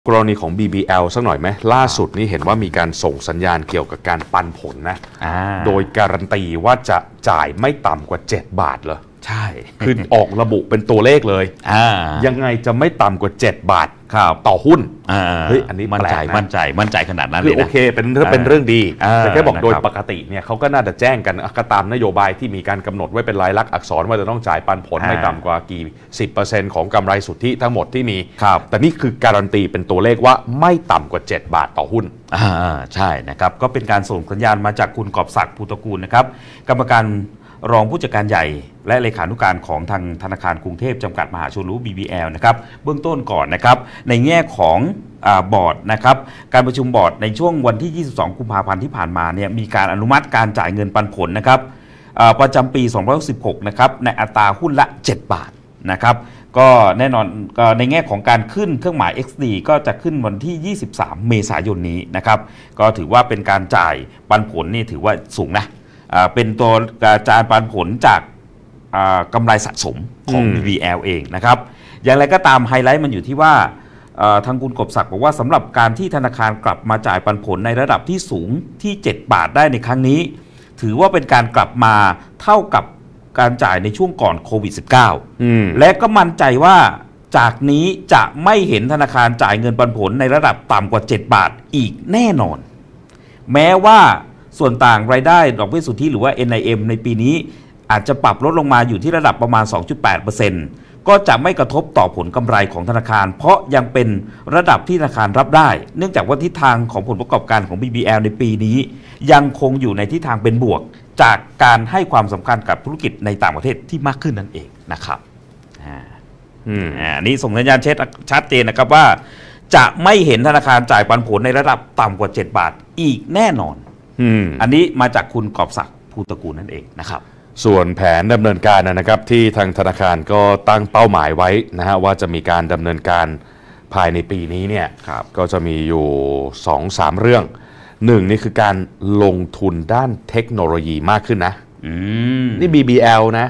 กรณีของ BBL สักหน่อยไหมล่าสุดนี้เห็นว่ามีการส่งสัญญาณเกี่ยวกับการปันผลนะโดยการันตีว่าจะจ่ายไม่ต่ำกว่า7 บาทเลยใช่คือออกระบุเป็นตัวเลขเลยยังไงจะไม่ต่ำกว่า7 บาทต่อหุ้นเฮ้ยอันนี้มั่นใจขนาดนั้นเลยนะโอเคเป็นเรื่องดีแต่แค่บอกโดยปกติเนี่ยเขาก็น่าจะแจ้งกันก็ตามนโยบายที่มีการกำหนดไว้เป็นลายลักษณ์อักษรว่าจะต้องจ่ายปันผลไม่ต่ำกว่ากี่10%ของกำไรสุทธิทั้งหมดที่มีแต่นี่คือการันตีเป็นตัวเลขว่าไม่ต่ำกว่า7 บาทต่อหุ้นใช่นะครับก็เป็นการส่งสัญญาณมาจากคุณกอบศักดิ์ภูตระกูลนะครับกรรมการรองผู้จัดการใหญ่และเลขานุการของทางธนาคารกรุงเทพจำกัดมหาชนหรือ BBL นะครับเบื้องต้นก่อนนะครับในแง่ของบอร์ดนะครับการประชุมบอร์ดในช่วงวันที่22กุมภาพันธ์ที่ผ่านมาเนี่ยมีการอนุมัติการจ่ายเงินปันผลนะครับประจำปี2016นะครับในอัตราหุ้นละ7 บาทนะครับก็แน่นอนในแง่ของการขึ้นเครื่องหมาย XD ก็จะขึ้นวันที่23เมษายนนี้นะครับก็ถือว่าเป็นการจ่ายปันผลนี่ถือว่าสูงนะเป็นตัวจ่ายปันผลจากกำไรสะสมของ BBL เองนะครับอย่างไรก็ตามไฮไลท์มันอยู่ที่ว่าทางคุณกบศักดิ์บอกว่าสำหรับการที่ธนาคารกลับมาจ่ายปันผลในระดับที่สูงที่7 บาทได้ในครั้งนี้ถือว่าเป็นการกลับมาเท่ากับการจ่ายในช่วงก่อนโควิด -19 และก็มั่นใจว่าจากนี้จะไม่เห็นธนาคารจ่ายเงินปันผลในระดับต่ำกว่า7 บาทอีกแน่นอนแม้ว่าส่วนต่างรายได้ดอกเบี้ยสุทธิหรือว่า NIM ในปีนี้อาจจะปรับลดลงมาอยู่ที่ระดับประมาณ 2.8% ก็จะไม่กระทบต่อผลกำไรของธนาคารเพราะยังเป็นระดับที่ธนาคารรับได้เนื่องจากว่าทิศทางของผลประกอบการของ BBL ในปีนี้ยังคงอยู่ในทิศทางเป็นบวกจากการให้ความสำคัญกับธุรกิจในต่างประเทศที่มากขึ้นนั่นเองนะครับนี่ส่งสัญญาณชัดเจนนะครับว่าจะไม่เห็นธนาคารจ่ายปันผลในระดับต่ำกว่า7 บาทอีกแน่นอนอันนี้มาจากคุณกอบศักดิ์ภูตระกูลนั่นเองนะครับส่วนแผนดำเนินการนะครับที่ทางธนาคารก็ตั้งเป้าหมายไว้นะฮะว่าจะมีการดำเนินการภายในปีนี้เนี่ยก็จะมีอยู่ 2-3 เรื่องหนึ่งนี่คือการลงทุนด้านเทคโนโลยีมากขึ้นนะนี่ BBL นะ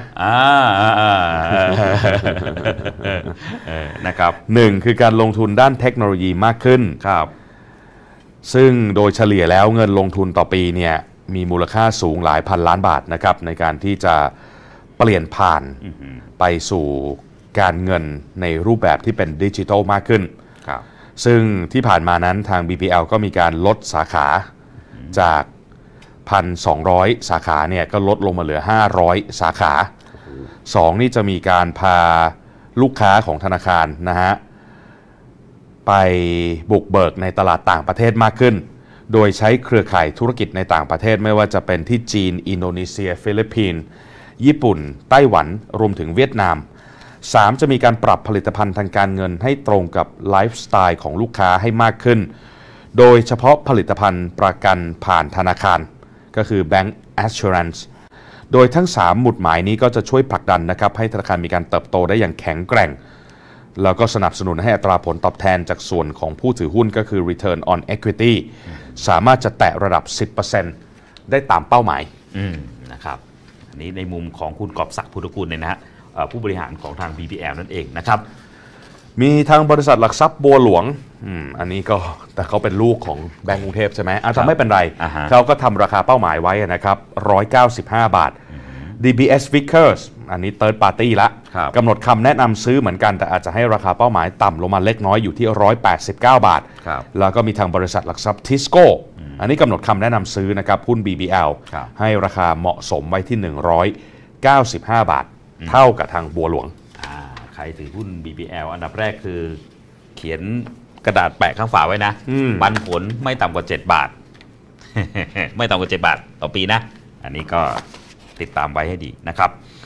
นะครับหนึ่งคือการลงทุนด้านเทคโนโลยีมากขึ้นครับซึ่งโดยเฉลี่ยแล้วเงินลงทุนต่อปีเนี่ยมีมูลค่าสูงหลายพันล้านบาทนะครับในการที่จะเปลี่ยนผ่านไปสู่การเงินในรูปแบบที่เป็นดิจิทัลมากขึ้นซึ่งที่ผ่านมานั้นทาง BBL ก็มีการลดสาขาจาก 1,200 สาขาเนี่ยก็ลดลงมาเหลือ500สาขา2นี่จะมีการพาลูกค้าของธนาคารนะฮะไปบุกเบิกในตลาดต่างประเทศมากขึ้นโดยใช้เครือข่ายธุรกิจในต่างประเทศไม่ว่าจะเป็นที่จีนอินโดนีเซียฟิลิปปินส์ญี่ปุ่นไต้หวันรวมถึงเวียดนาม 3. จะมีการปรับผลิตภัณฑ์ทางการเงินให้ตรงกับไลฟ์สไตล์ของลูกค้าให้มากขึ้นโดยเฉพาะผลิตภัณฑ์ประกันผ่านธนาคารก็คือ Bank Assurance โดยทั้ง3หมุดหมายนี้ก็จะช่วยผลักดันนะครับให้ธนาคารมีการเติบโตได้อย่างแข็งแกร่งแล้วก็สนับสนุนให้อัตราผลตอบแทนจากส่วนของผู้ถือหุ้นก็คือ Return on Equity สามารถจะแตะระดับ 10% ได้ตามเป้าหมายนะครับอันนี้ในมุมของคุณกอบศักดิ์ภูตระกูลเนี่ยนะฮะผู้บริหารของทาง BBL นั่นเองนะครับมีทางบริษัทหลักทรัพย์บัวหลวงอันนี้ก็แต่เขาเป็นลูกของแบงก์กรุงเทพใช่ไหมทำไม่เป็นไรเขาก็ทำราคาเป้าหมายไว้นะครับ195 บาท DBS Vickers อันนี้ Third Party ละกำหนดคำแนะนำซื้อเหมือนกันแต่อาจจะให้ราคาเป้าหมายต่ำลงมาเล็กน้อยอยู่ที่189 บาทแล้วก็มีทางบริษัทหลักทรัพย์ Tisco อันนี้กำหนดคำแนะนำซื้อนะครับหุ้น BBL ให้ราคาเหมาะสมไว้ที่195 บาทเท่ากับทางบัวหลวงใครถือหุ้น BBL อันดับแรกคือเขียนกระดาษแปะข้างฝาไว้นะปันผลไม่ต่ำกว่า7 บาท ไม่ต่ำกว่า7 บาทต่อปีนะอันนี้ก็ติดตามไว้ให้ดีนะครับ